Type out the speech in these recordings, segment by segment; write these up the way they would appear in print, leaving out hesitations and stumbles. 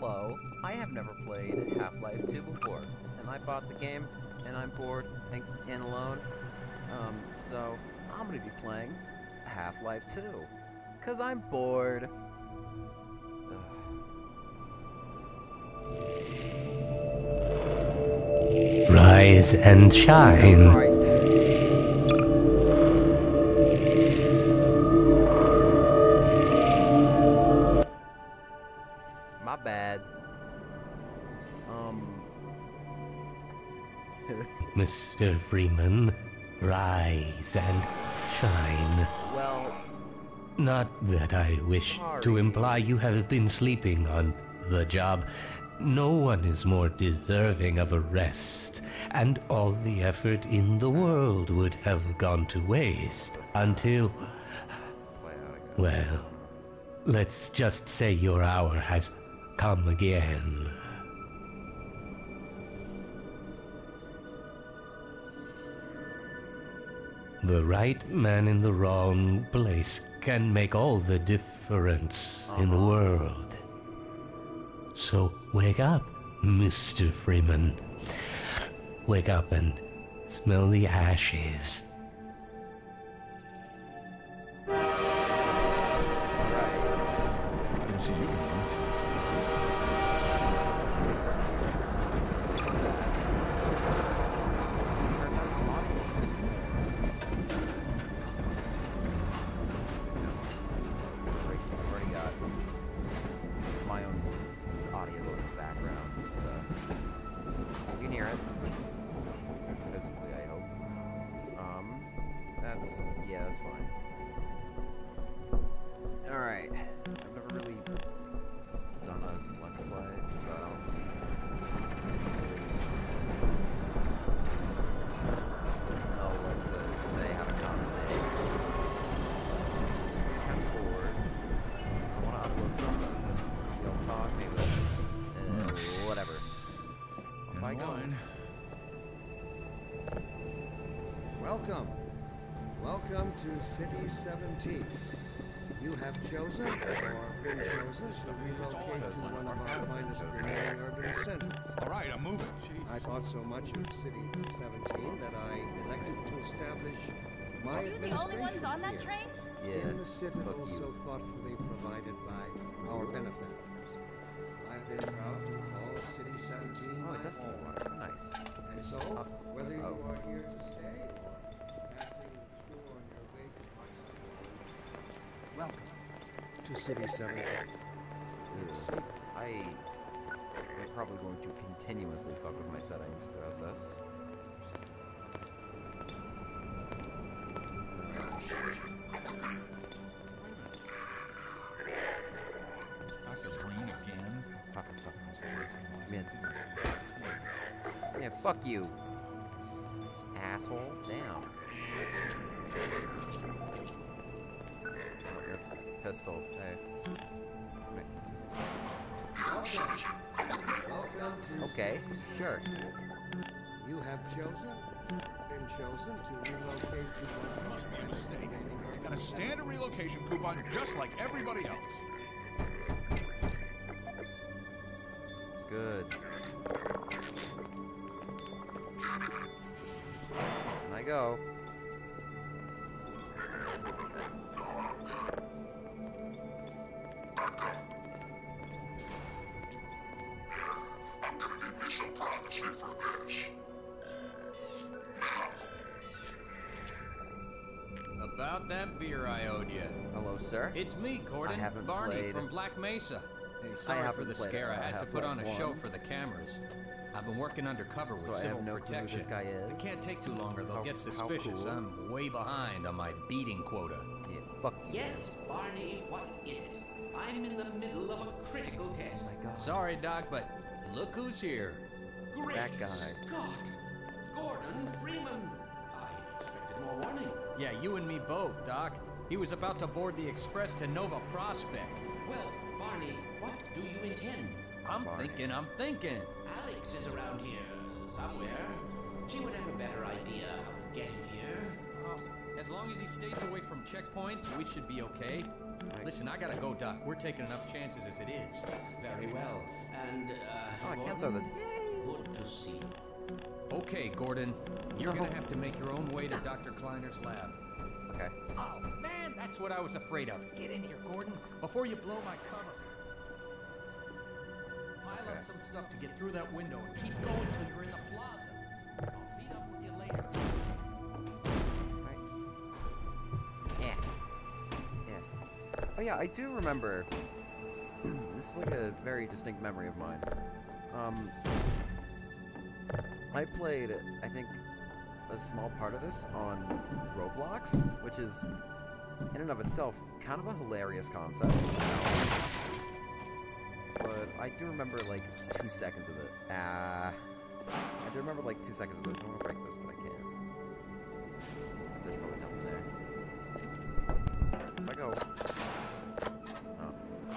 hello. I have never played Half-Life 2 before, and I bought the game, and I'm bored and alone. So I'm gonna be playing Half-Life 2, 'cause I'm bored. Rise and shine. Christ. My bad. Mr. Freeman, rise and shine. Well, Not that I wish to Sorry. imply you have been sleeping on the job. No one is more deserving of a rest, and all the effort in the world would have gone to waste until, play out again. well, let's just say your hour has come again. The right man in the wrong place can make all the difference in the world. So wake up, Mr. Freeman. Wake up and smell the ashes. I didn't see you coming. I've already got my own audio in the background, so you can hear it. Physically, I hope. That's fine. Alright. I've never really done a Let's Play, so I don't know what to say, how to commentate. I'm bored. I want to upload something. You'll talk, maybe. Whatever. Off I go. Welcome. Welcome to City 17. You have chosen, or been chosen, to relocate to one of our finest remaining urban centers. All right, I'm moving. I thought so much of City 17 that I elected to establish my Are you the only ones on that here train? Yeah. in the citadel fuck you. so thoughtfully provided by our benefactors. I've been proud to call City 17 Oh, my it does home. water. Nice. And so, whether you oh. are here to stay or passing through on your way to Barcelona, welcome to City 17. It's safe. I'm probably going to continuously fuck with my settings throughout this. Dr. Green again? Man. Yeah, fuck you. Asshole. Damn. Oh, your pistol. Hey. Welcome to Okay, City sure. 17. You have been chosen to relocate to one of our Must be a finest mistake. remaining I urban got a standard relocation coupon just like everybody else. It's good. And I go. I'm gonna need me some privacy for this. About that beer I owed you. Hello, sir. It's me, Gordon. I haven't Barney played- from Black Mesa. Hey, sorry for haven't the played, scare I had to put on a Half-Life show 1. for the cameras. I've been working undercover with So I civil have no clue who protection. this guy is? It can't take too long or they'll How- get how suspicious. cool. I'm way behind on my beating quota. Yeah, fuck you. Yes, Barney, what is it? I'm in the middle of a critical test. Oh my god. Sorry, Doc, but look who's here. Great That guy. Scott! Gordon Freeman! I expected more warning. Yeah, you and me both, Doc. He was about to board the express to Nova Prospect. Well, Barney, what do you intend? I'm Barney. thinking. Alex is around here somewhere. She would have a better idea how to get him here. As long as he stays away from checkpoints, we should be okay. Listen, I gotta go, Doc. We're taking enough chances as it is. Very well. And, Oh, I can't throw this. good to see you. Okay, Gordon. You're gonna have to make your own way to Dr. Kleiner's lab. Okay. Oh, man, that's what I was afraid of. Get in here, Gordon, before you blow my cover. Pile up some stuff to get through that window and keep going till you're in the plaza. I'll meet up with you later. Right. Yeah. Yeah. Oh yeah, I do remember. This is like a very distinct memory of mine. I played, I think, a small part of this on Roblox, which is, in and of itself, kind of a hilarious concept. But I do remember, like, 2 seconds of it. I do remember, like, 2 seconds of this. I want to break this, but I can't. There's probably nothing there. If I go... Oh.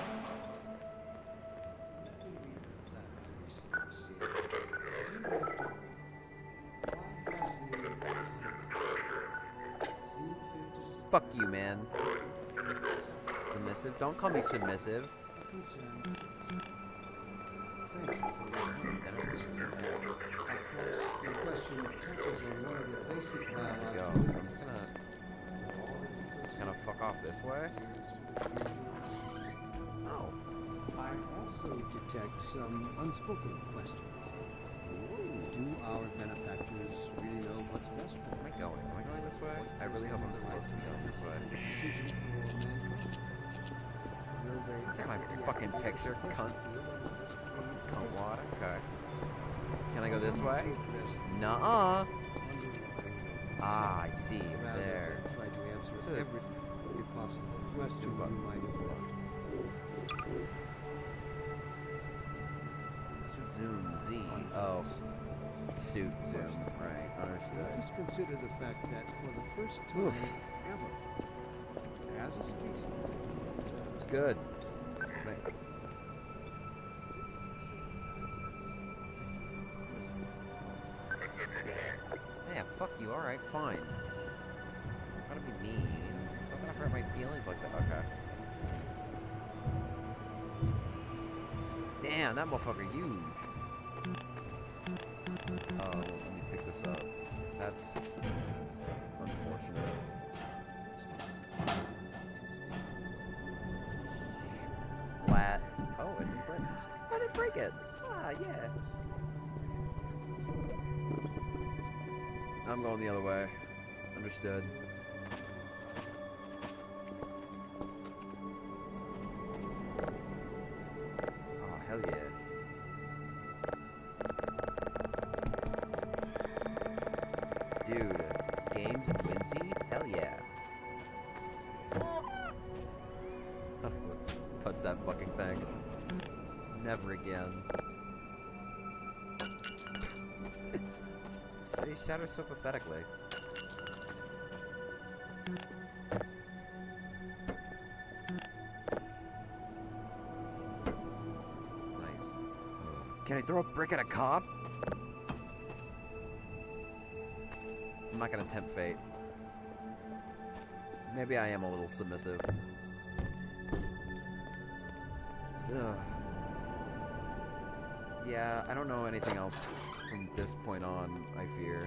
Fuck you, man. Submissive? Don't call me submissive. Thank you for your answer. Of course, your question touches on one of the basic Go. biological So I'm just gonna kind of fuck off this way. Oh. I also detect some unspoken questions. Do our benefactors really know what's best for Am I going? Am I going this way? I really hope I'm supposed to be going this way. decision for mankind? Will they Take my fucking picture, cunt. Cunt wad. Okay. Can I go this way? Nuh-uh. Ah, I see. There. Try to answer So- every possible question you might have left. Zoom Z. Oh. Suit zoom. Right. Understood. Just consider the fact that for the first time Oof. ever, as a species, It's good. Yeah, fuck you. Alright, fine. Gotta be mean. Don't gonna hurt my feelings like that. Okay. Damn, that motherfucker huge. Oh, let me pick this up. That's unfortunate. Flat. Oh, it didn't break. I didn't break it. Ah, yeah. I'm going the other way. Understood. Oh, hell yeah. Dude, games and whimsy? Hell yeah. Touch that fucking thing. Never again. They shatter so pathetically. Nice. Can I throw a brick at a cop? I'm not gonna tempt fate. Maybe I am a little submissive. Ugh. Yeah, I don't know anything else from this point on, I fear.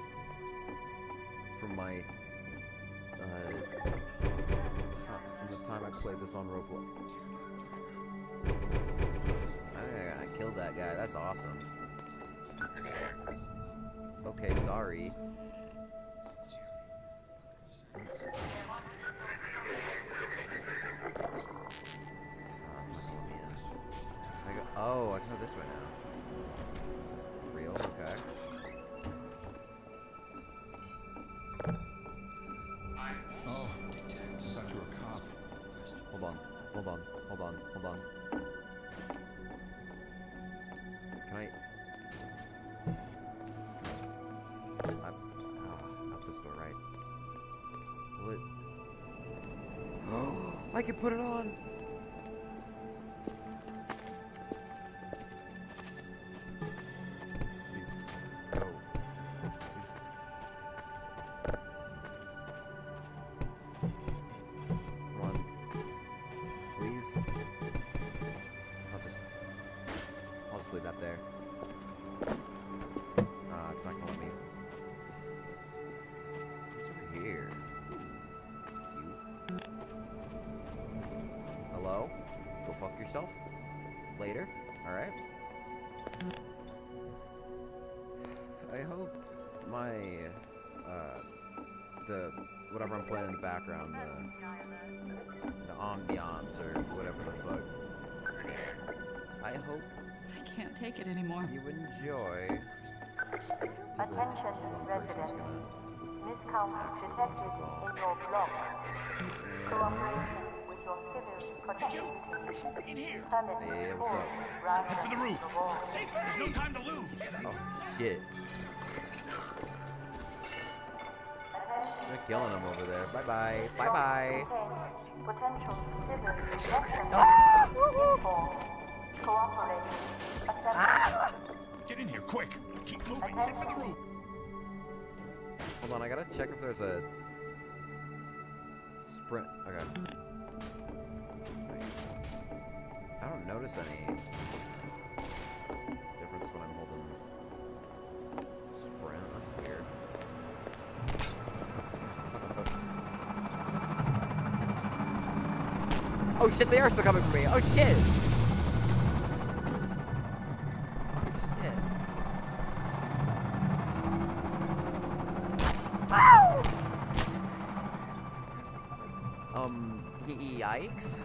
From my, from the time I played this on Roblox. I killed that guy, that's awesome. Okay, sorry. Oh, I can go this way now. Real? Okay. Oh, I thought you were a cop. Hold on. Hold on. Hold on. Hold on. Can I... out this door, right? What? Oh, I can put it on! Please, go. Please. Come on. Please. I'll just... just leave that there. It's not gonna let me. What's over here? Cute. Hello? Go fuck yourself? Later? Alright. I hope my, whatever I'm playing in the background, the ambiance or whatever the fuck. I hope I can't take it anymore. you enjoy. Attention residents. Miscount detected in your block. Cooperation with your civil protection team. In here. Hey, what's up? Head for the roof. There's no time to lose. Oh, shit. They're killing him over there. Bye-bye. Bye-bye. Potential civil protection. Cooperate. Assembly. Get in here, quick. Keep moving. Head for the roof. Hold on, I gotta check if there's a sprint. Okay. I don't notice any difference when I'm holding sprint. That's weird. Oh shit, they are still coming for me. Oh shit! Yikes.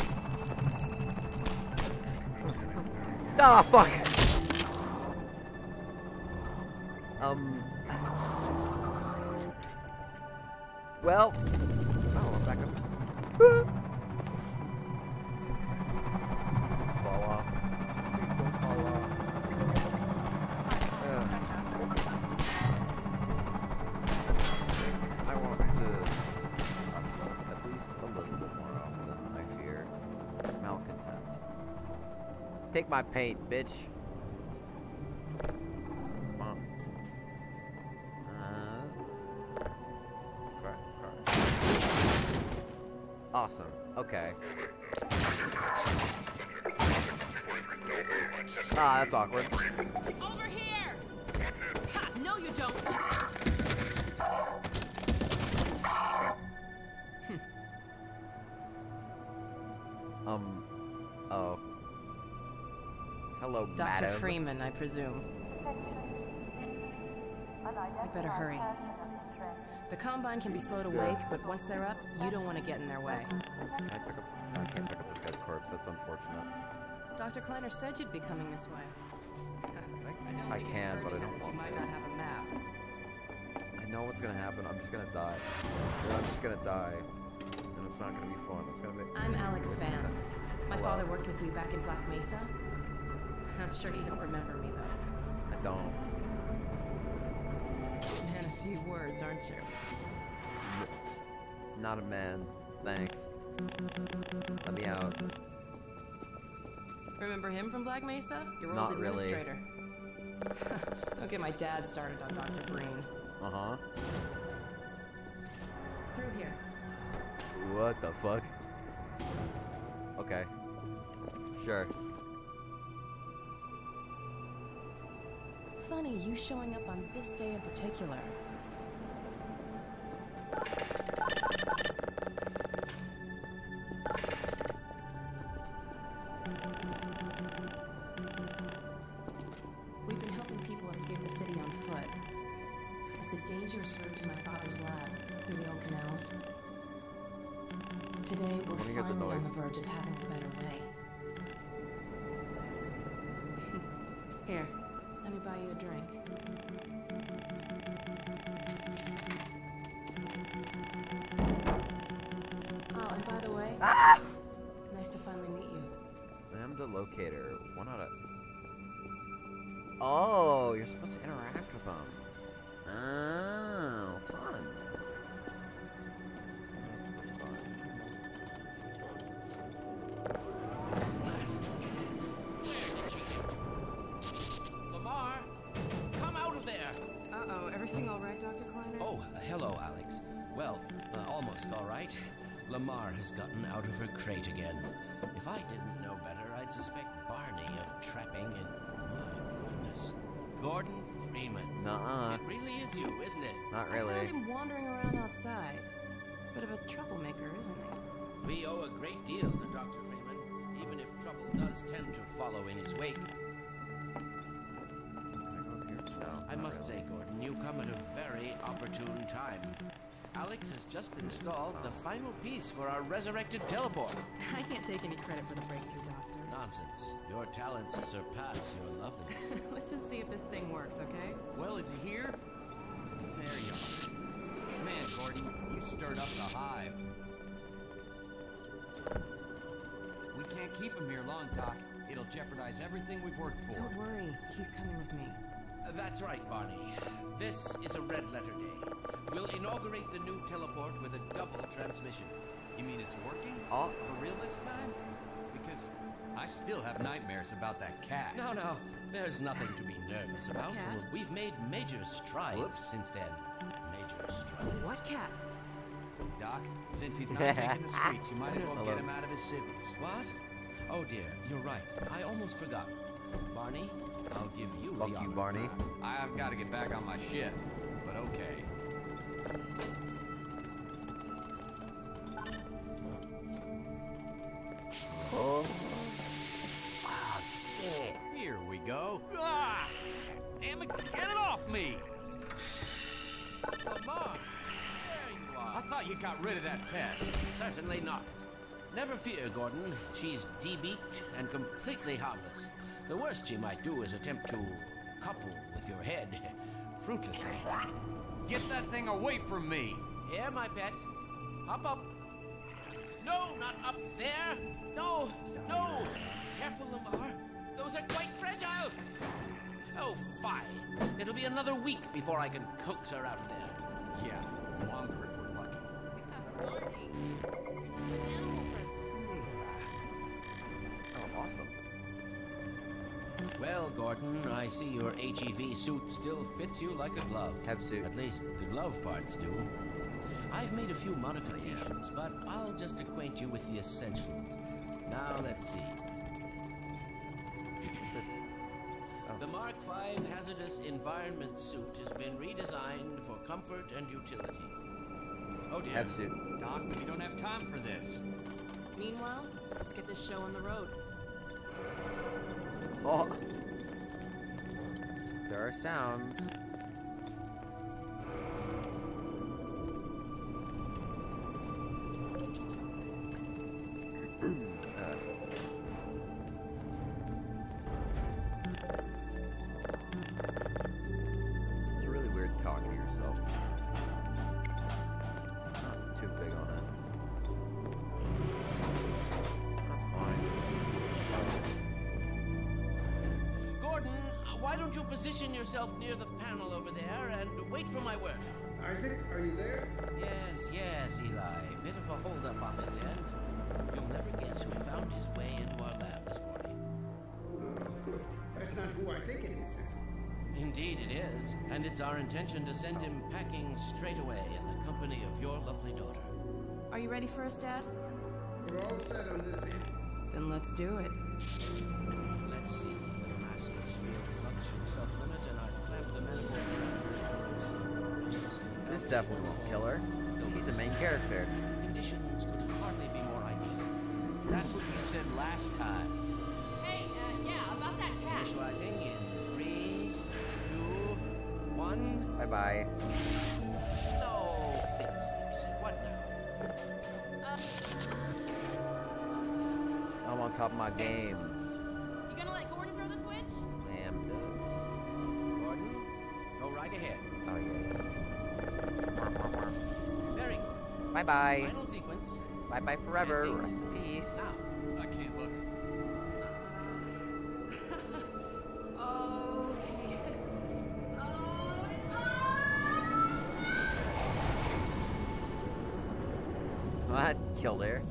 Ah, fuck! Well... Oh, I'm back up. Fall off. Please don't fall off. I want to... at least a little bit more often, I fear. Malcontent. Take my paint, bitch. Come on. Awesome. Okay. Ah, that's awkward. Over here! Ha, no, you don't! Oh. Hello, Dr. madam. Freeman, I presume. You better hurry. The Combine can be slow to wake, but once they're up, you don't want to get in their way. Can I pick up? I can't pick up this guy's corpse. That's unfortunate. Dr. Kleiner said you'd be coming this way. I can, but I don't want You might to. not have a map. I know what's gonna happen. I'm just gonna die. I'm just gonna die. And it's not gonna be fun. It's gonna be... I'm Alex Vance. My Hello. father worked with me back in Black Mesa. I'm sure you don't remember me, though. I don't. Man, a few words, aren't you? Not a man. Thanks. Let me out. Remember him from Black Mesa? Your Not old really. administrator. Don't get my dad started on Dr. Breen. Uh-huh. Through here. What the fuck? Okay. Sure. Funny, you showing up on this day in particular. We've been helping people escape the city on foot. It's a dangerous route to my father's lab, through the old canals. Today, we're Let me get the finally on noise. the verge of having a better way. Here, let me buy you a drink. Oh, and by the way, nice to finally meet you. Lambda locator. 1 out of... Oh, you're supposed to interact with them. Oh, fun. Lamar, come out of there! Uh-oh, everything all right, Dr. Kleiner? Oh, hello, Alex. Well, almost all right. Lamar has gotten out of her crate again. If I didn't know better, I'd suspect Barney of trapping and Gordon Freeman. Nuh-uh. It really is you, isn't it? Not I really. found him wandering around outside. Bit of a troublemaker, isn't he? We owe a great deal to Dr. Freeman, even if trouble does tend to follow in his wake. I must say, Gordon, you come at a very opportune time. Alex has just installed the final piece for our resurrected teleport. I can't take any credit for the breakthrough, Doctor. Nonsense. Your talents surpass your loveliness. Let's just see if this thing works, okay? Well, is he here? There you are. Man, Gordon, you stirred up the hive. We can't keep him here long, Doc. It'll jeopardize everything we've worked for. Don't worry. He's coming with me. That's right, Barney. This is a red letter day. We'll inaugurate the new teleport with a double transmission. You mean it's working? Oh. For real this time? Because I still have nightmares about that cat. No. There's nothing to be nervous about. Cat? We've made major strides since then. Major strides. What cat? Doc, since he's not taking the streets, you might as well get him out of his civvies. What? Oh dear, you're right. I almost forgot. Barney, I'll give you Fuck the you, honor. Barney. I've got to get back on my shit, but okay. Oh. Ah, shit. Here we go. Ah! Damn it, get it off me! Lamar, there you are. I thought you got rid of that pest. Certainly not. Never fear, Gordon. She's debeaked and completely harmless. The worst she might do is attempt to couple with your head. Fruitlessly. Get that thing away from me! Here, my pet. Hop up. No, not up there. No. Careful, Lamar. Those are quite fragile. Oh, fine. It'll be another week before I can coax her out of there. Yeah, longer if we're lucky. Oh, awesome. Well, Gordon, I see your HEV suit still fits you like a glove. Have suit. At least the glove parts do. I've made a few modifications, but I'll just acquaint you with the essentials. Now, let's see. The Mark V Hazardous Environment suit has been redesigned for comfort and utility. Oh dear. Have suit. Doc, we don't have time for this. Meanwhile, let's get this show on the road. Oh. There are sounds. It's really weird talking to yourself. Not too big on it. That's fine. Gordon, why don't you position yourself near the panel over there and wait for my word? Isaac, are you there? Yes, Eli. Bit of a holdup on this end. You'll never guess who found his way into our lab this morning. That's not who I think it is. Indeed it is, and it's our intention to send him packing straight away in the company of your lovely daughter. Are you ready for us, Dad? We're all set on this end. Then let's do it. Let's see. The massless field flux should self-limit, and I've clamped the manifold connectors to it. This definitely won't kill her. She's a main character. Conditions could hardly be more ideal. That's what you said last time. Hey, yeah, about that cat. Initializing in 3, 2, 1. Bye-bye. No, fiddlesticks. What now? I'm on top of my game. You gonna let Gordon throw the switch? Damn, dude. Gordon, go right ahead. Oh, yeah. Very good. Bye-bye. Final sequence. Bye-bye forever. Fancy. Rest in peace. Now. I can't look. Okay. That killed her.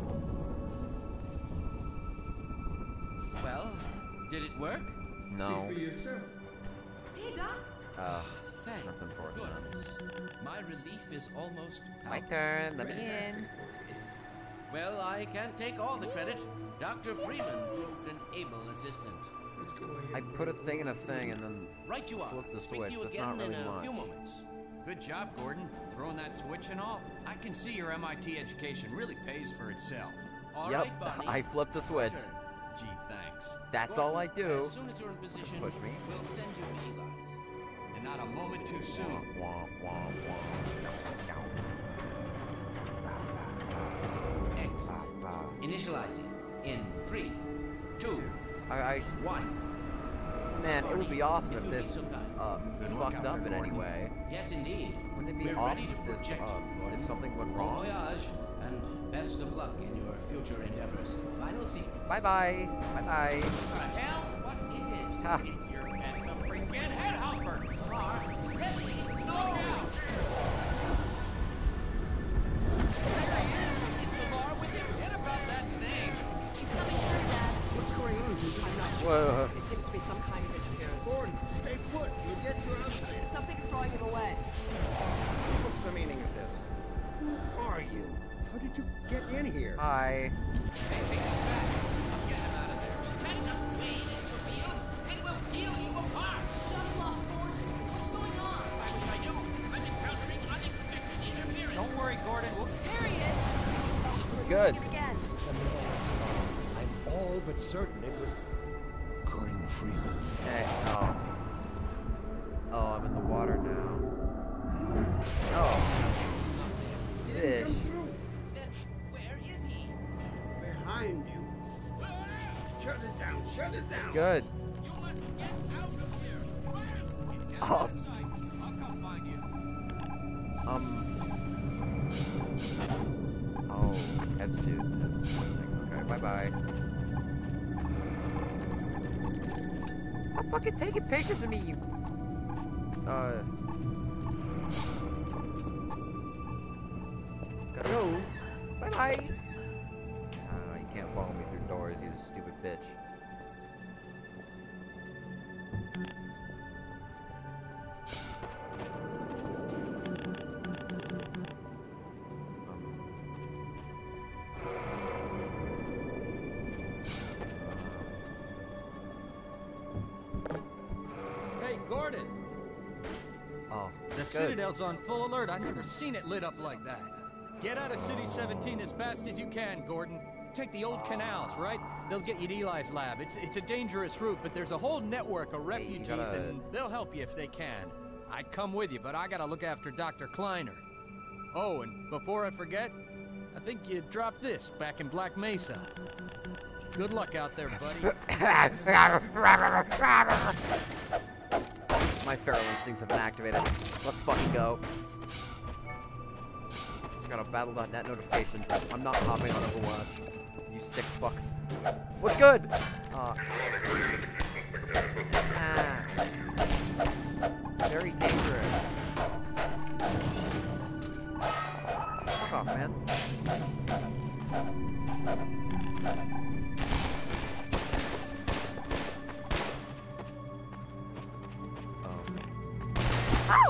Well, did it work? No. See for yourself. Hey, Doc. Thank That's unfortunate. goodness. My relief is almost My palpable. turn. Let me in. Well, I can't take all the credit. Dr. Freeman proved an able assistant. What's going I put a thing in a thing and then Right you are. flipped the Speak switch. to you That's again not really in a much. few moments. Good job, Gordon. Throwing that switch and all. I can see your MIT education really pays for itself. All Yep, right, Barney. I flipped a switch. Gee, thanks. That's all I do. As soon as you're in position, Push me. we'll send you to Eli's. And not a moment too soon. Wah, wah, wah. Excellent. Initializing in 3, 2, I 1. man, it would be awesome if If you'll be this so kind. fucked up in any way. Yes, indeed. Wouldn't it be We're awesome ready to if this protect you, Gordon. if something went Bon wrong? voyage, and best of luck in your future endeavors. Final sequence. Bye bye. Bye bye. What the hell? What is it? Ha. It's your pet, the freaking headhopper. Rar, ready, no! There he is. It's the bar with him. Forget about that thing. He's coming through, Dad. What's going on? I'm not sure. Whoa. It seems to be some kind of interference. Gordon, stay put. You get your outside. Something's drawing him away. What's the meaning of this? Who are you? How did you get in here? Hi. Hey, take us back. I'm getting him out of there. Let us wade into real, and we'll peel you apart. Just lost Gordon. What's going on? I wish I knew. I'm encountering unexpected interference. Don't worry, Gordon. There he is. It's good. It again. I'm all but certain it was Gordon Freeman. Hey. Oh. Oh, I'm in the water now. Oh. Fish. Come through. Then where is he? Behind you. Shut it down. Shut it down. Good. You must get out of here. Oh. I'll come find you. Oh, head suit. That's okay. Bye bye. Stop fucking taking pictures of me, you. Gotta go. Bye bye. You can't follow me through doors, you stupid bitch. Hey, Gordon. Oh, The good. Citadel's on full alert. I've never seen it lit up like that. Get out of City 17 as fast as you can, Gordon. Take the old canals, right? They'll get you to Eli's lab. It's a dangerous route, but there's a whole network of Hey, you refugees, gotta- and they'll help you if they can. I'd come with you, but I gotta look after Dr. Kleiner. Oh, and before I forget, I think you dropped this back in Black Mesa. Good luck out there, buddy. My feral instincts have been activated. Let's fucking go. Got a Battle.net notification. I'm not hopping on Overwatch. You sick fucks. What's good? Very dangerous. Fuck off, man. Ow!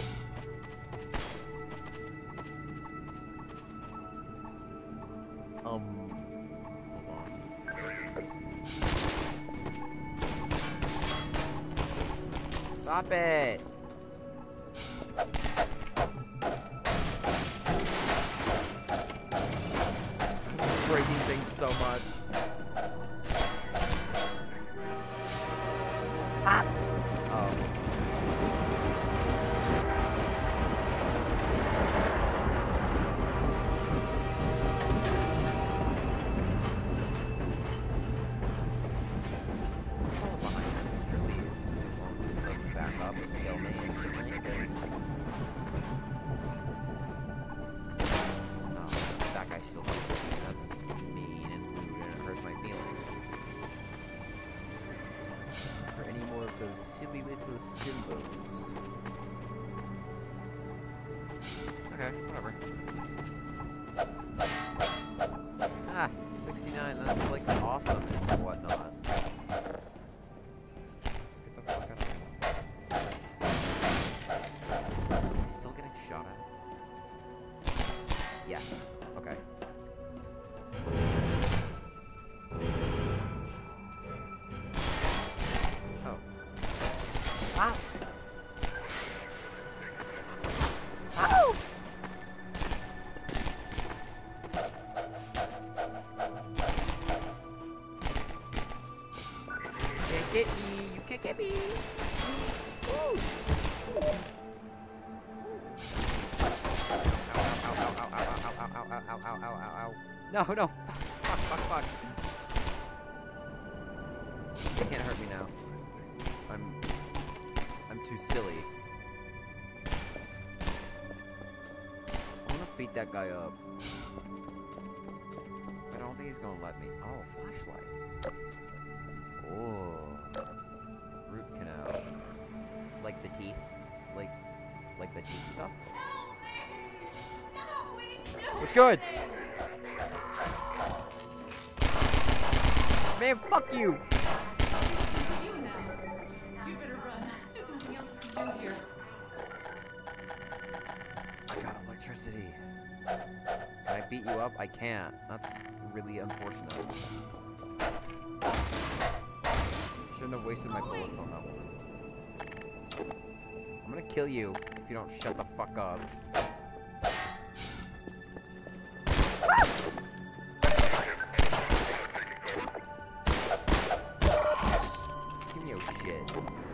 Hold on. Stop it! Breaking things so much. Ah! Oh. Back up and kill me instantly. Oh, that guy still likes me. That's mean and rude and it hurts my feelings. For any more of those silly little symbols. Okay, whatever. Ah, 69, that's like awesome and whatnot. Still getting shot at? Yes. Okay. Oh. Ow! Ow! Can't get me! You can't get me! Ooh. Ow. No. Fuck. You can't hurt me now. I'm too silly. I wanna beat that guy up. I don't think he's gonna let me. Oh, flashlight. Oh. Root canal. Like the teeth? Like the teeth stuff? What's good? Man, fuck you! You now. You better run. There's nothing else you can do here. I got electricity. Can I beat you up? I can't. That's really unfortunate. Shouldn't have wasted my bullets on that one. I'm gonna kill you if you don't shut the fuck up. Give me your shit.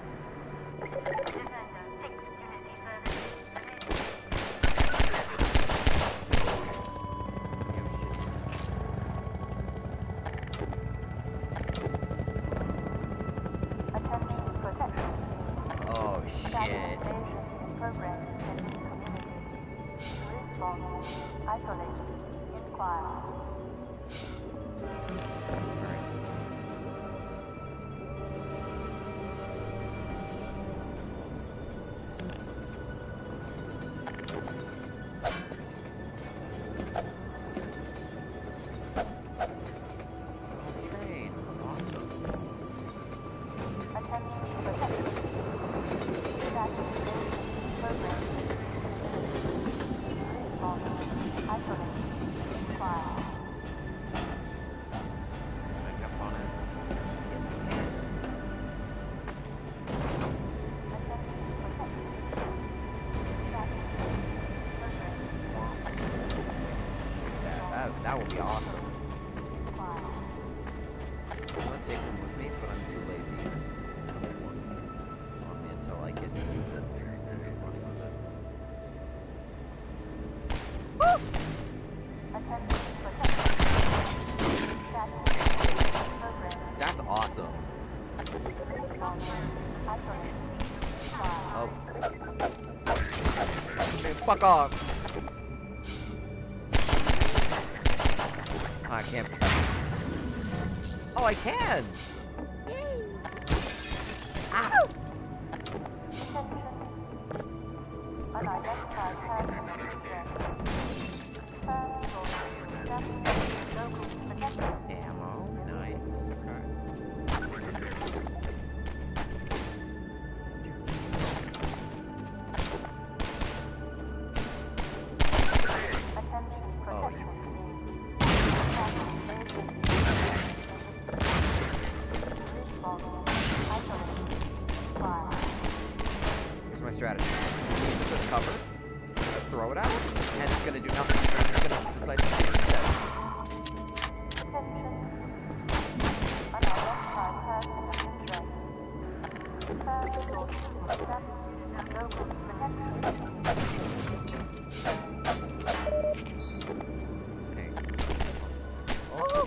Oh shit. That would be awesome. I want to take one with me, but I'm too lazy to put one on me until I get to use it and be funny with it. That's awesome. Oh. Man, fuck off. I can't. Oh, I can! Yay! Ow! Ammo. Nice. Here's my strategy. Use this as cover, throw it out, and it's gonna do nothing. It's gonna decide to shoot instead. Hey. Oh!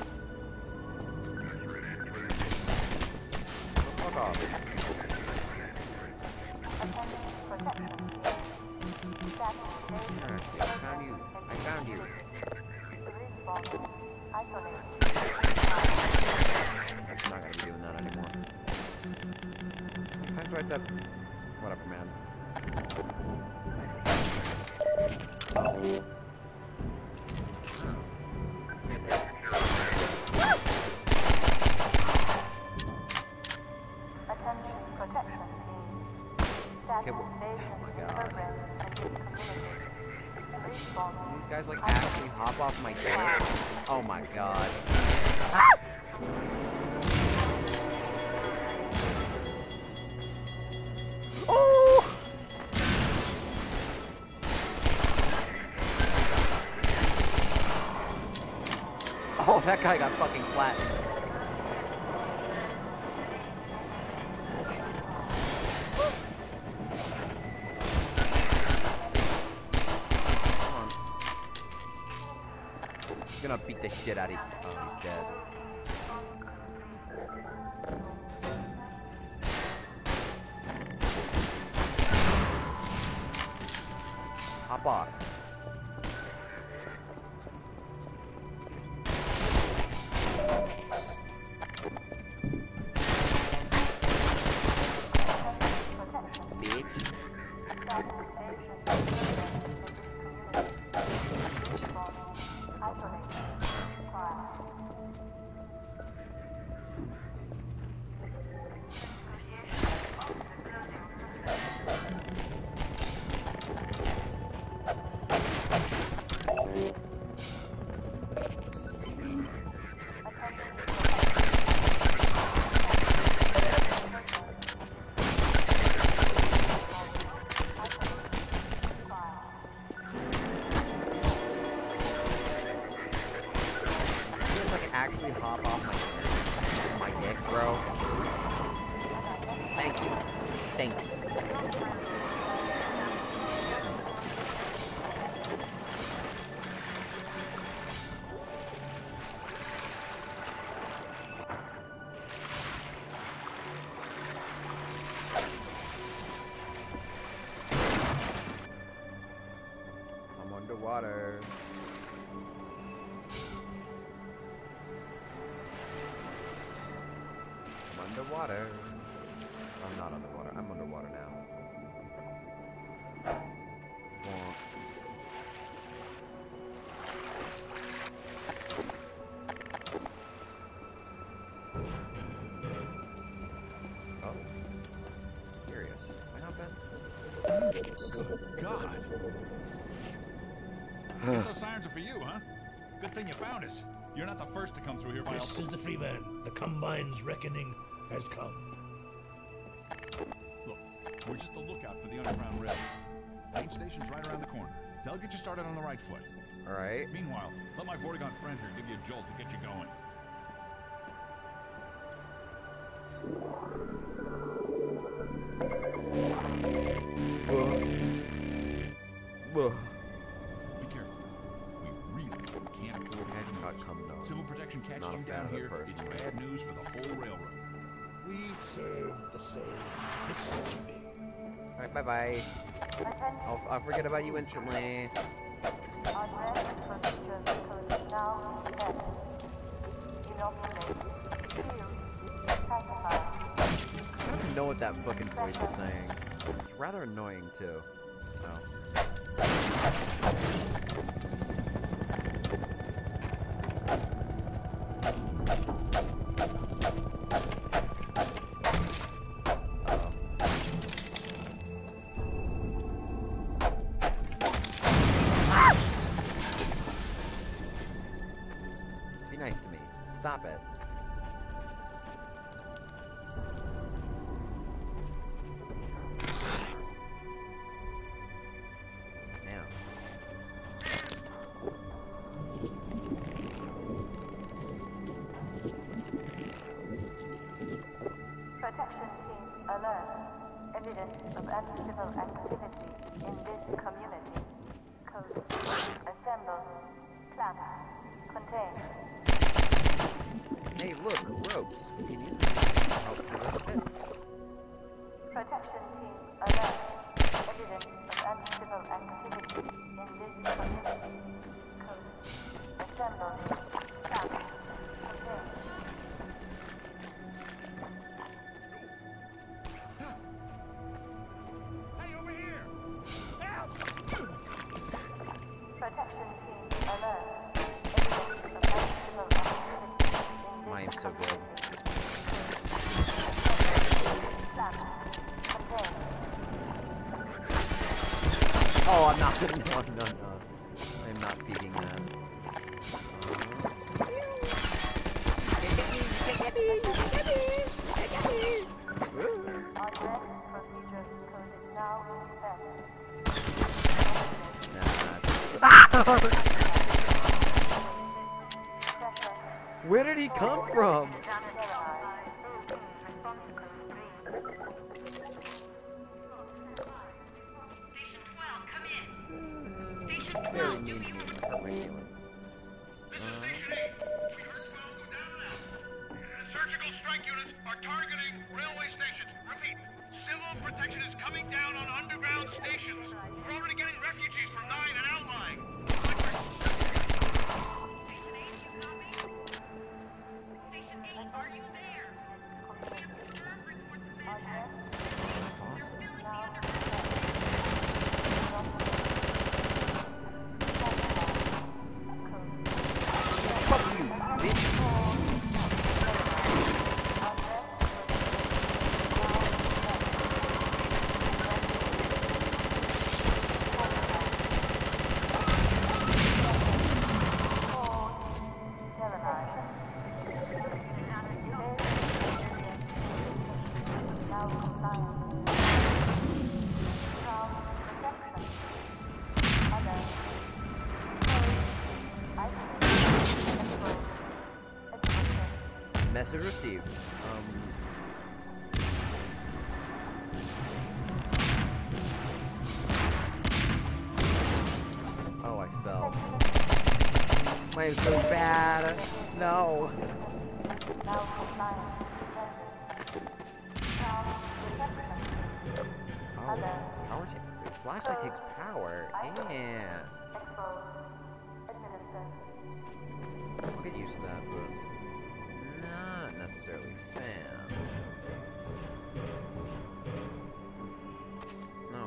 Fuck off. I found you. I'm not gonna be doing that anymore. Time to write that. Whatever, man. Okay, well, oh my god. These guys like actually hop off my dick. Oh my god. Ah! That guy got fucking flattened. I'm gonna beat the shit out of him. Oh, he's dead. Hop off. Bitch. Actually hop off my dick, bro. Thank you. Thank you. I'm underwater. Underwater. I'm not underwater. I'm underwater now. Oh. Curious. Am I not bad? God. Guess those sirens are for you, huh? Good thing you found us. You're not the first to come through here by This is the Freeman. The Combine's reckoning has come. Look, we're just a lookout for the Underground Railroad. Main station's right around the corner. They'll get you started on the right foot. Alright. Meanwhile, let my Vortigaunt friend here give you a jolt to get you going. Be careful. We really can't afford to Civil protection catches you down here. It's bad news for the whole railroad. We serve the same Mississippi. Alright, bye-bye. I'll forget about you instantly. I don't know what that fucking voice is saying. It's rather annoying, too. Oh. Be nice to me. Stop it. Protection team alert. Evidence of anti-civil activity in this community. Code. Assemble. Clamp. Contain. Hey, look, ropes. We can use them to help to those pits. Protection team alert. Evidence of anti-civil activity in this community. Code. Assemble. Clamp. Contain. Protection team alert. Evidence of anti-civil activity in I am so good. Oh, I'm not. No. I'm not beating that. Where did he come from? Very mean to me. Hurt my feelings. Surgical strike units are targeting railway stations. Repeat, civil protection is coming down on underground stations. We're already getting refugees from 9 and outlying. Station 8, are you there? We have confirmed reports of manhunt. That's awesome. Fuck you, bitch. Message received. Oh, I fell. Mine is so bad. No. Oh, power flashlight takes power. Yeah. I'll get used to that, but not necessarily fan. No.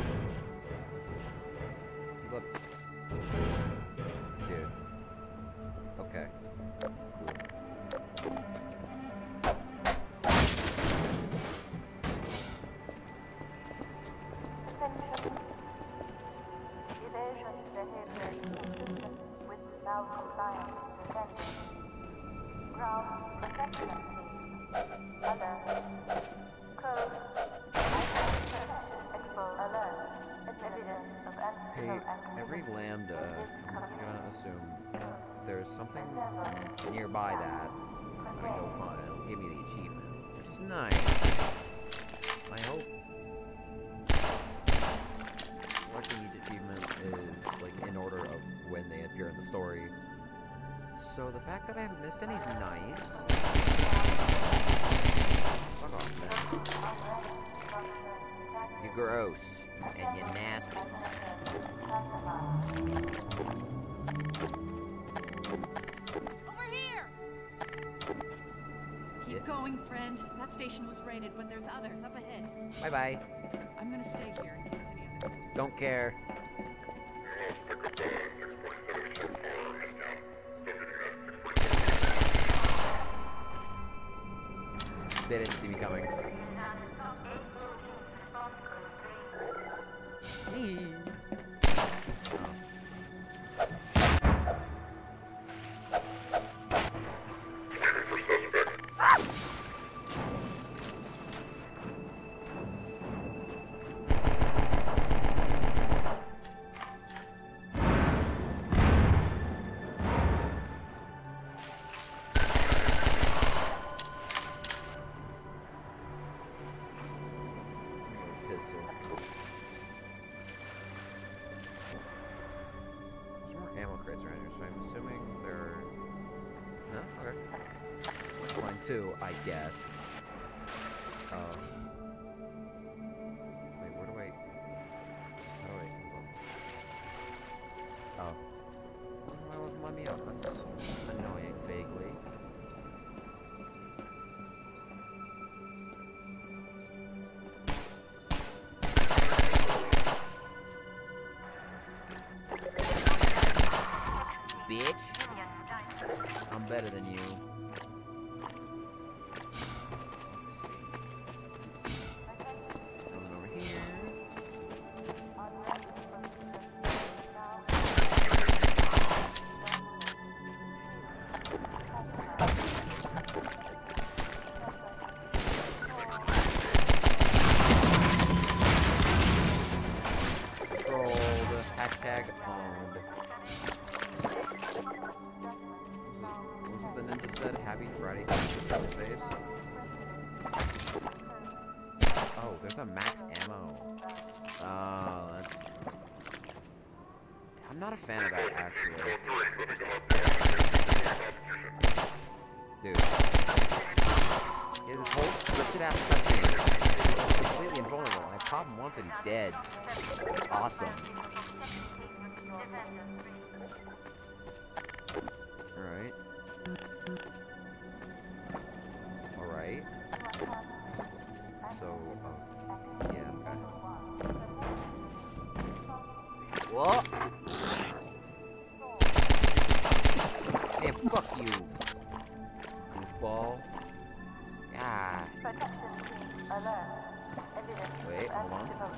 Look. Dude. Okay. Cool. Hey, every lambda, I'm gonna assume there's something nearby that I'm gonna go find. It'll give me the achievement, which is nice. I hope collecting each achievement is like in order of when they appear in the story. So the fact that I haven't missed any is nice. Fuck off, man. You're gross. And you're nasty. Over here! Keep going, friend. That station was raided, but there's others up ahead. Bye-bye. I'm gonna stay here in case any of them. Don't care. They didn't see me coming. There's more ammo crates around here, so I'm assuming they're... No? Okay. Line 2, I guess. Wait, where do I... How do I... Oh. Why wasn't letting me up? That's annoying, vaguely. Bitch. I'm better than you. Coming over here. Controlled. Hashtag owned. Was it the ninja there's a max ammo. Oh, that's... I'm not a fan of that, actually. Dude. Yeah, this whole scripted ass cutscene is completely invulnerable. I pop him once and he's dead. Awesome. Alright. Alright. So, yeah, okay. Whoa! Hey, fuck you, goofball. Ah. Wait, hold on.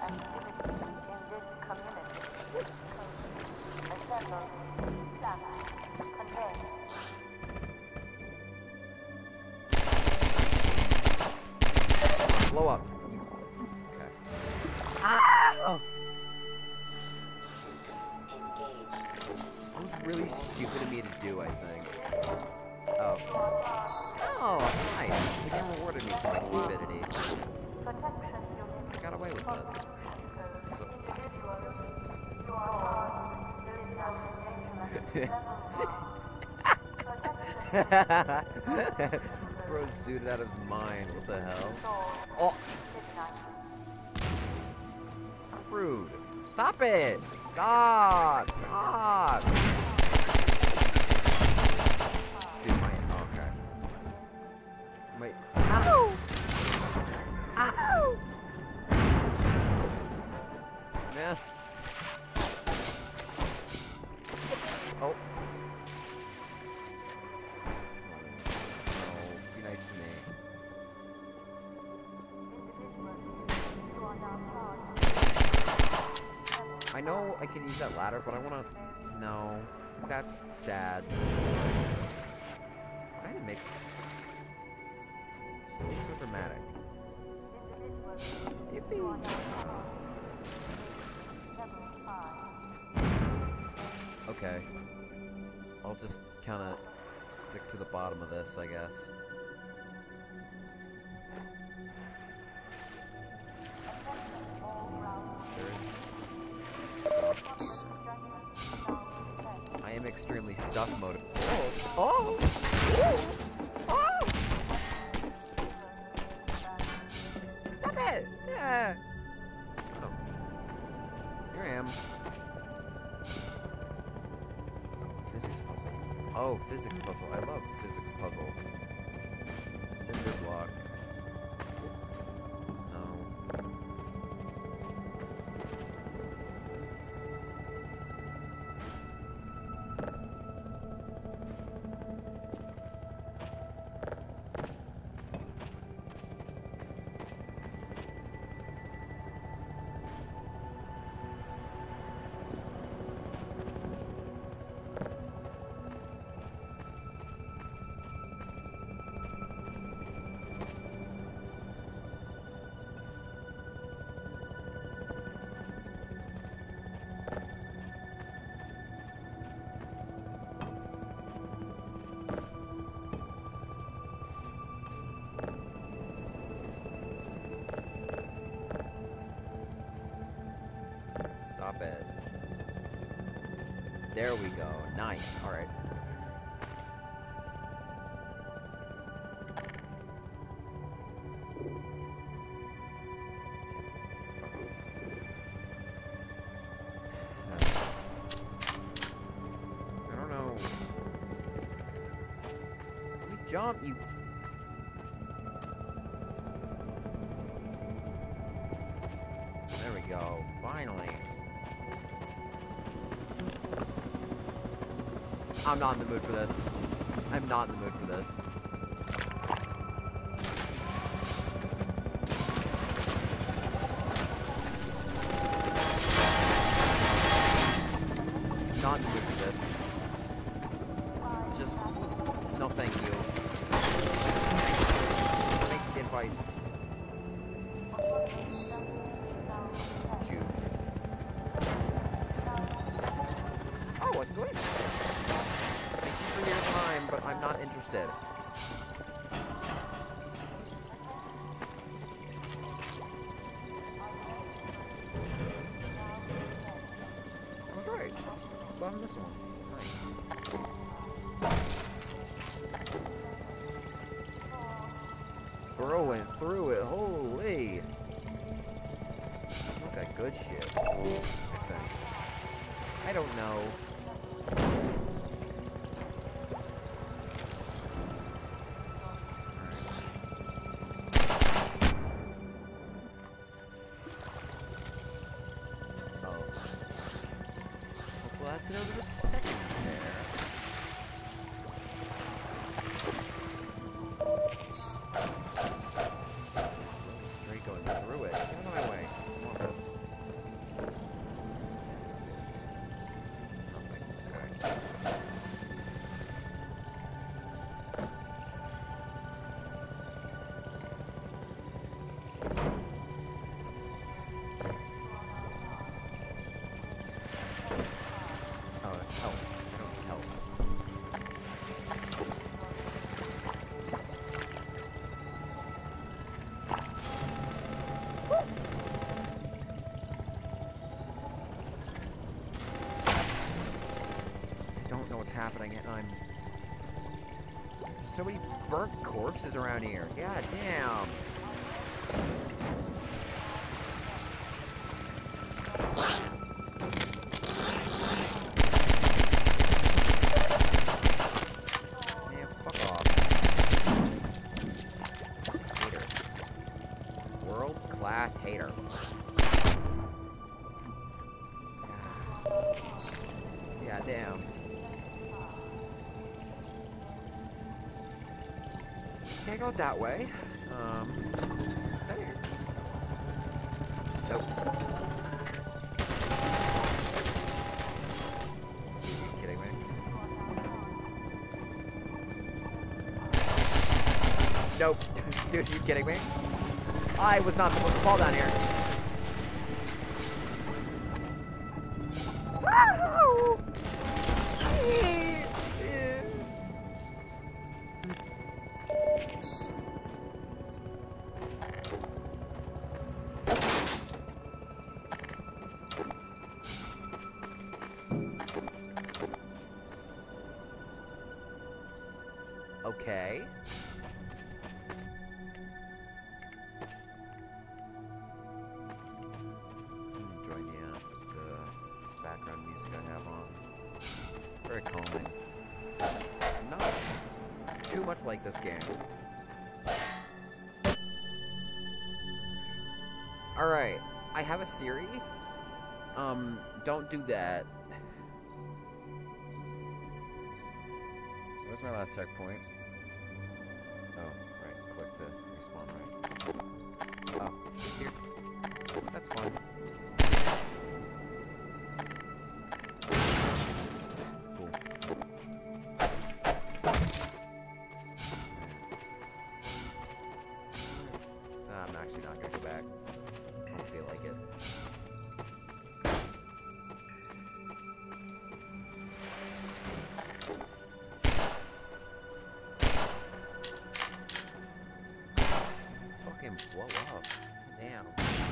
Blow up. Okay. Ah! Oh. That was really stupid of me to do, I think. Oh. Oh, nice. The game rewarded me for my stupidity. I got away with it. So... Bro's zooted out of his mind. What the hell? Oh! Rude. Stop it! Stop! Stop! Dude, my... Oh, okay. Wait. Ow! Ow! Yeah. Oh. Be nice to me. I know I can use that ladder, but I wanna... No. That's sad. I didn't make... It's so dramatic. Yippee! Okay. I'll just kinda stick to the bottom of this, I guess. I am extremely stuff mode. Oh! Oh! Oh! Oh! Stop it! Yeah! Oh. Here I am. Physics puzzle. Oh, physics puzzle. I love physics puzzle. Cinder block. No. Stop it. There we go. Nice. Alright. I don't know. Let me jump, you... There we go. Finally. I'm not in the mood for this. I'm not in the mood for this. Not in the mood for this. Just... No thank you. Thanks for the advice. Shoot. Oh, I can go in. For your time, but I'm not interested. missile. Nice. Burrowing through it, holy! Look at good shit, I think. I don't know. Happening, and I'm so many burnt corpses around here. God damn. Yeah, fuck off. Hater. World-class hater. God damn. Can't go that way. Is that here? Nope. Are you kidding me? Nope. Dude, are you kidding me? I was not supposed to fall down here. Woo! Okay. I'm enjoying the background music I have on. Very calming. Not too much like this game. Alright, I have a theory. Don't do that. Where's my last checkpoint? Oh, right. Click to respawn, right? Oh, it's here. That's fine. Cool. I'm actually not gonna go back. I don't feel like it. Blow up. Damn.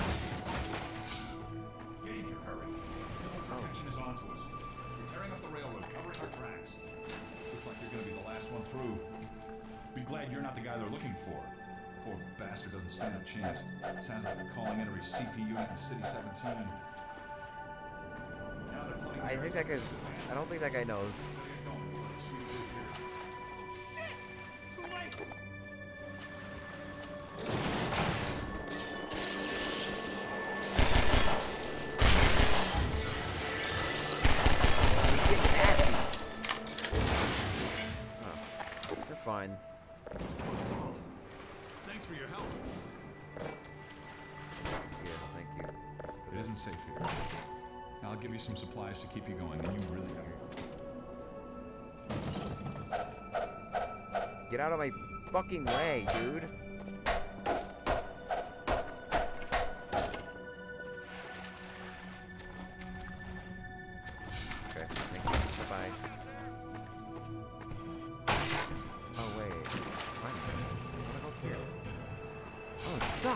Get in here, hurry. Civil protection is onto us. We're tearing up the railroad, covering our tracks. Looks like you're gonna be the last one through. Be glad you're not the guy they're looking for. Poor bastard doesn't stand a chance. Sounds like they're calling in every CP unit in City 17. Now they're flooding. I think that guy. I don't think that guy knows. Shit! Too late! Fine. Thanks for your help. Yeah, thank you. It isn't safe here. I'll give you some supplies to keep you going, and you really better. Get out of my fucking way, dude. Okay, thank you. Bye-bye. Oh, wait. What about here? Oh, stop!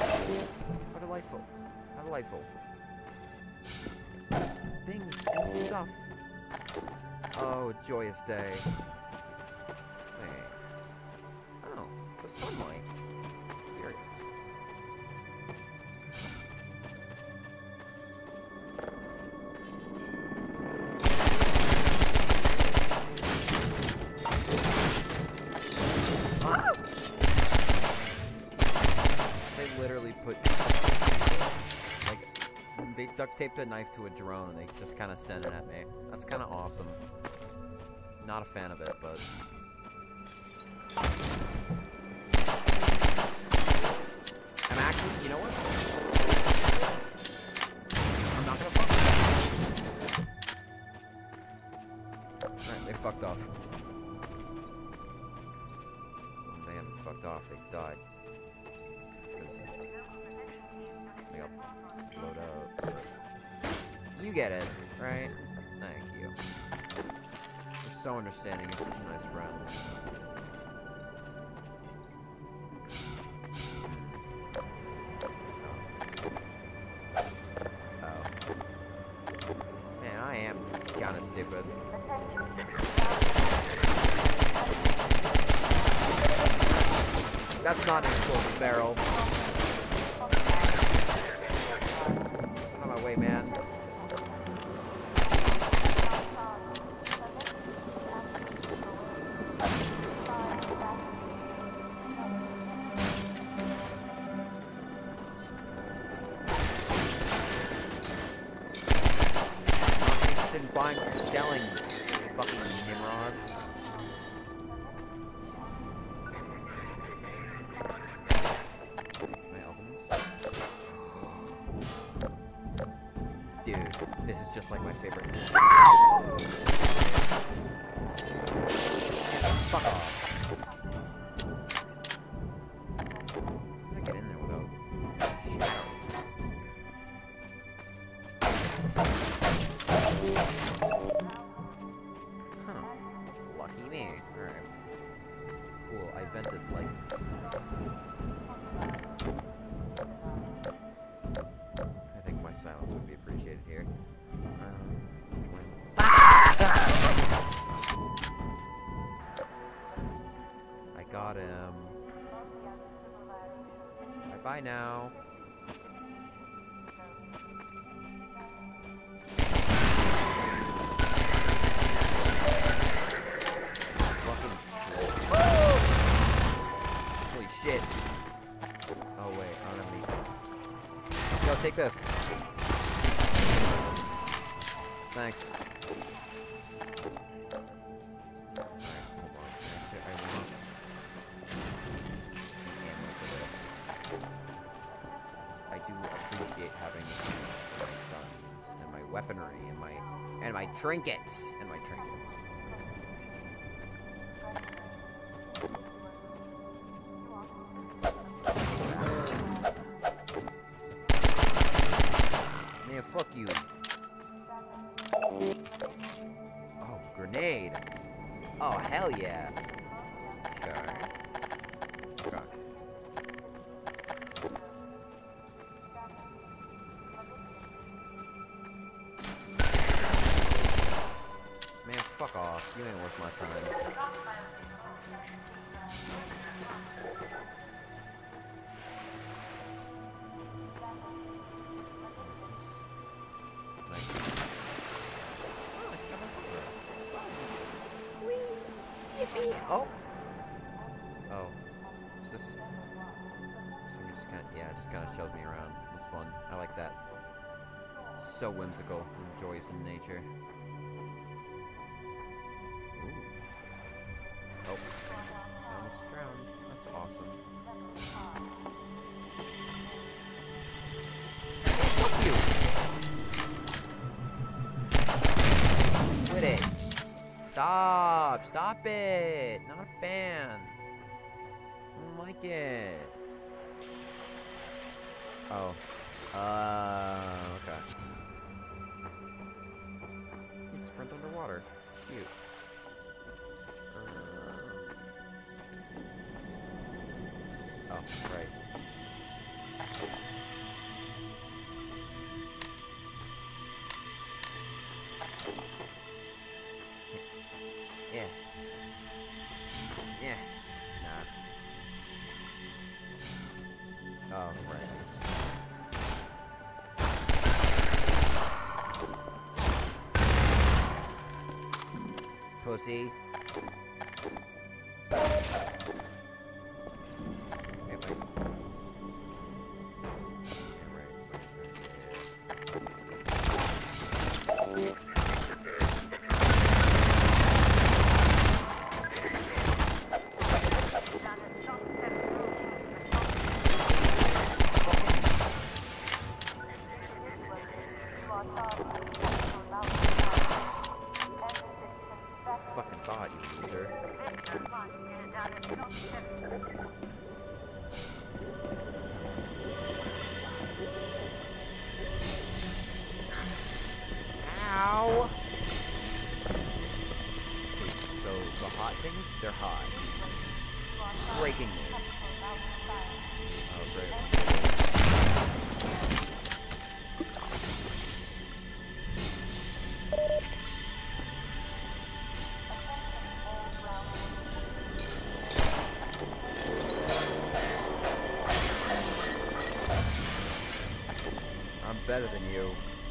How delightful. How delightful. Things and stuff. stuff. Oh, joyous day. Wait. Oh, the sunlight. Curious. Ah! They literally put, like, they duct taped a knife to a drone and they just kind of sent it at me. That's kind of awesome. Not a fan of it, but... I'm actually, you know what? I'm not gonna fuck with them. Alright, they fucked off. Well, they haven't fucked off, they died. They got blowed out. You get it, right? Thank you. You're so understanding, you're such a nice friend. Oh. Man, I am kinda stupid. That's not an explosive barrel. Get on my way, man. Buying or selling fucking Nimrods. Can I open this? Dude, this is just like my favorite. Fuck off. How did I get in there without Huh. Lucky me. Alright. Cool, I vented, like... I think my silence would be appreciated here. I got him. Bye-bye now. Holy shit. Oh wait, I don't have any. Yo, take this. Thanks. Alright, hold on. Actually, I want ammo for this. I do appreciate having my guns and my weaponry and my trinkets and my trinkets. Man, fuck you. Oh, grenade. Oh, hell yeah. Okay. Okay. Man, fuck off. You ain't worth my time. Oh! Oh. Is this... Somebody just kinda... Yeah, it just kinda shows me around. It's fun. I like that. So whimsical and joyous in nature. Ooh. Oh. I almost drowned. That's awesome. Fuck you! Quit it! Stop! Stop it! Not a fan. I don't like it. Oh. Okay. You can sprint underwater. Cute. Oh, right. Oh, right. Pussy. Fucking thought, you loser. Ow! So the hot things, they're hot. Breaking news. Oh, great. I'm better than you.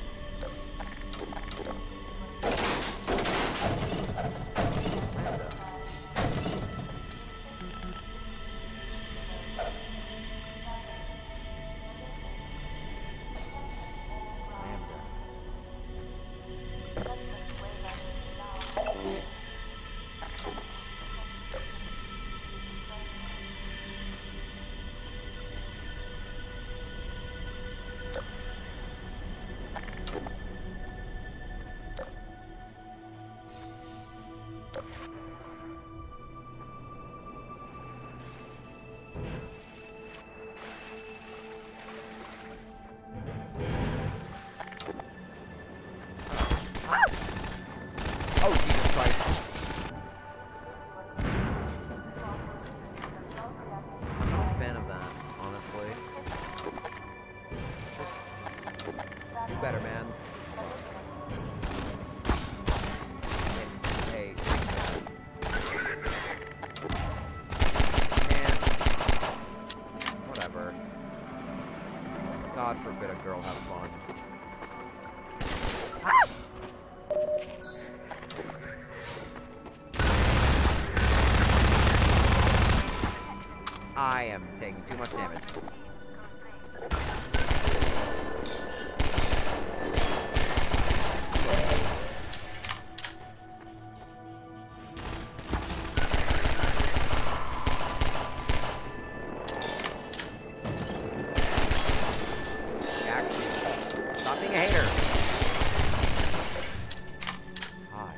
Oh, Jesus Christ. I'm not a fan of that, honestly. Just do better, man. Hey, man. Whatever. God forbid a girl have fun. Ah! I am taking too much damage. Actually, stop being a hater. God.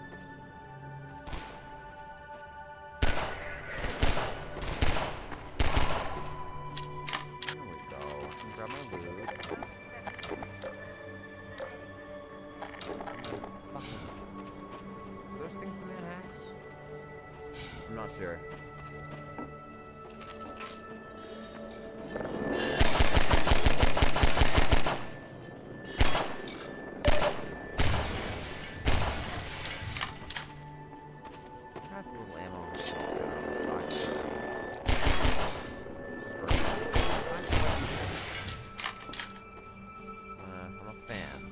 Grab my loot. Are those things the man hacks? I'm not sure. That's a little ammo on the side. I'm a fan.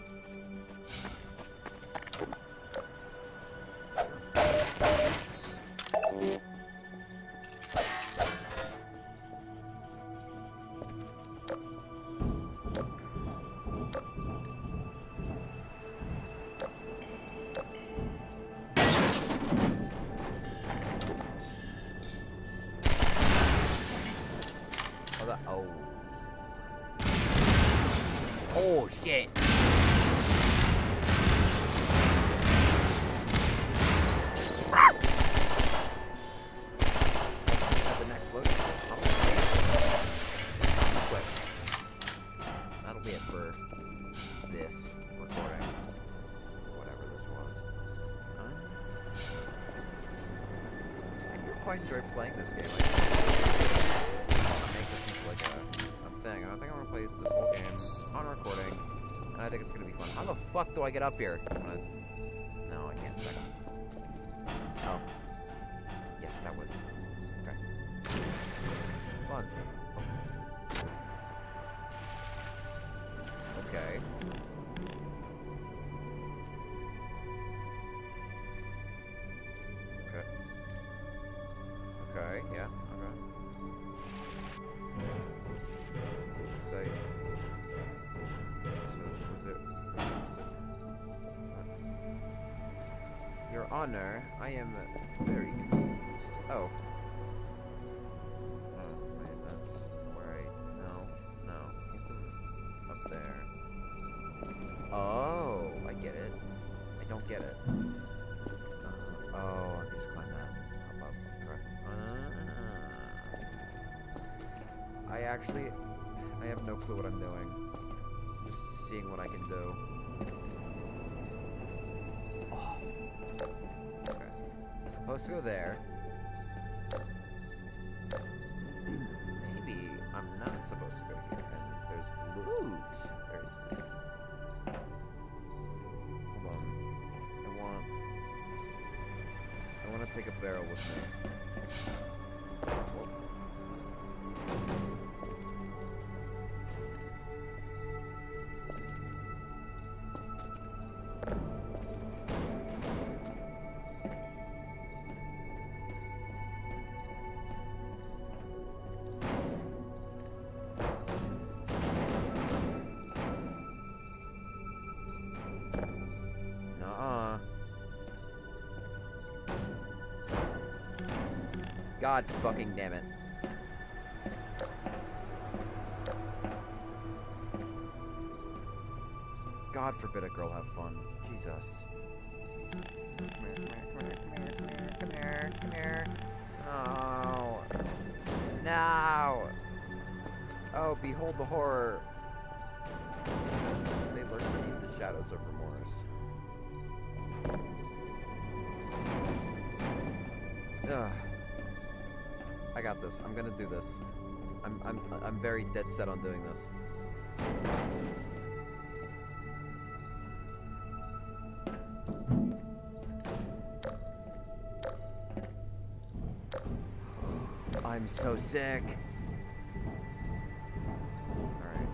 Oh, oh shit. The next load. Quick. That'll be it for this recording. Whatever this was. I quite enjoyed playing this game. Make this into like a thing. I think I'm gonna play this whole game on recording, and I think it's gonna be fun. How the fuck do I get up here? No, I can't second. Oh. Yeah, that would. Okay. Fun. Oh. honor, I am very confused. Oh. Oh, wait, that's right. No. Keep them up there. Oh, I get it. I don't get it. Oh, I can just climb that. Up. I have no clue what I'm doing. Just seeing what I can do. Oh. Okay. Supposed to go there. Maybe I'm not supposed to go here. And there's loot. Hold on. I want to take a barrel with me. Whoa. God fucking damn it. God forbid a girl have fun. Jesus. Come here. Oh. No. Oh, behold the horror. They lurk beneath the shadows of remorse. Ugh. I got this. I'm gonna do this. I'm very dead set on doing this. I'm so sick. Alright.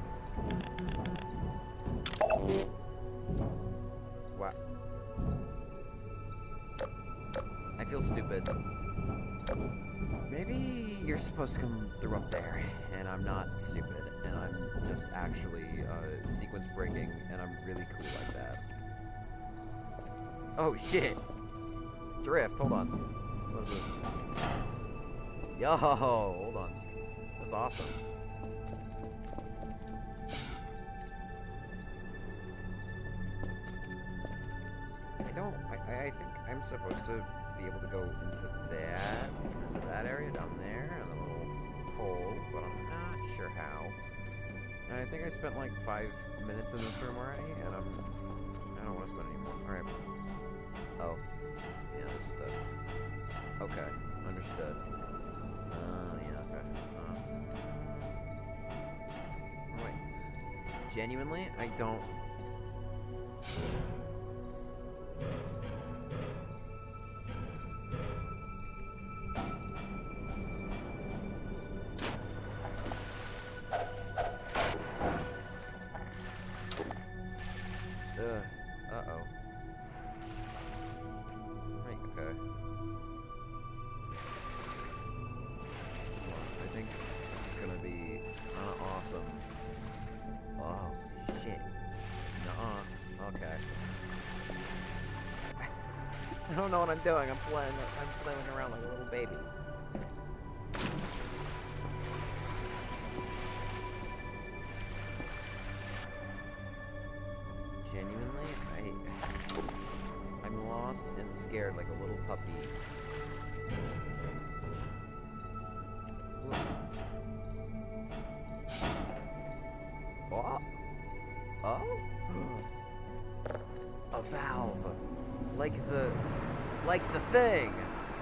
Wow. I feel stupid. Maybe you're supposed to come through up there, and I'm not stupid, and I'm just actually sequence breaking, and I'm really cool like that. Oh shit! Drift, hold on. What is this? Yo, hold on. That's awesome. I think I'm supposed to be able to go into that area down there, and a little hole, but I'm not sure how. And I think I spent like 5 minutes in this room already, and I don't want to spend any more. Alright. Oh. Yeah, this is the... Okay, understood. Yeah, okay. Wait. Genuinely, I don't... Uh-oh. Right, okay. I think it's gonna be awesome. Oh, shit. Nuh-uh. Okay. I don't know what I'm doing. I'm flailing around like a little baby. Genuinely, I'm lost and scared like a little puppy. Oh? Oh? A valve. Like the thing.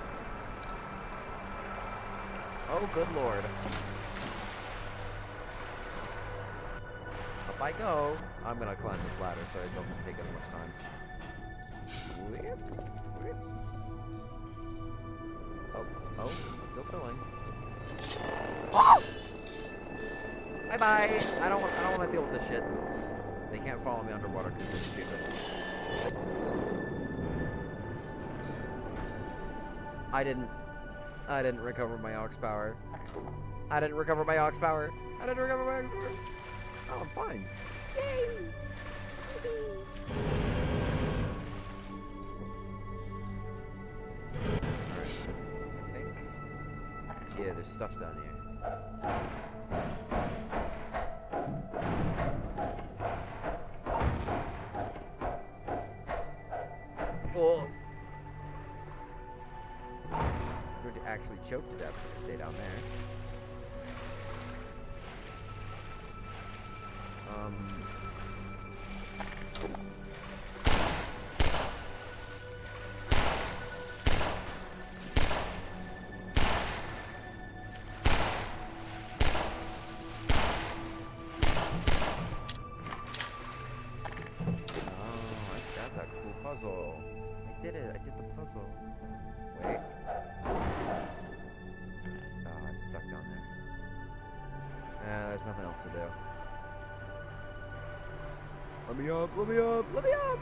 Oh, good lord. Up I go. I'm gonna climb this ladder so it doesn't take as much time. Whip, whip. Oh, it's still filling. Oh! Bye-bye! I don't want to deal with this shit. They can't follow me underwater because they're stupid. I didn't recover my aux power. I didn't recover my aux power. Oh, I'm fine. Yay! there's stuff down here. Oh! I'm going to actually choke to death if I stay down there. That's a cool puzzle. I did it. I did the puzzle. Wait. Oh, it's stuck down there. There's nothing else to do. Let me up! Let me up! Let me up!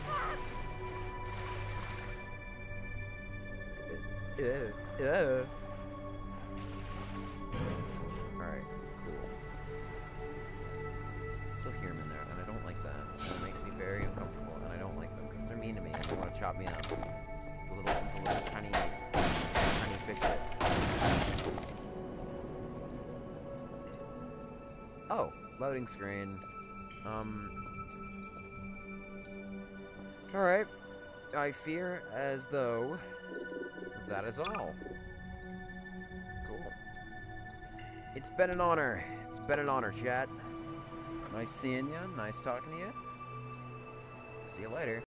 Alright, cool. Still hear them in there, and I don't like that. It makes me very uncomfortable, and I don't like them because they're mean to me and they want to chop me up. The little tiny fish bits. Oh, loading screen. Alright. I fear as though that is all. Cool. It's been an honor. It's been an honor, chat. Nice seeing you. Nice talking to you. See you later.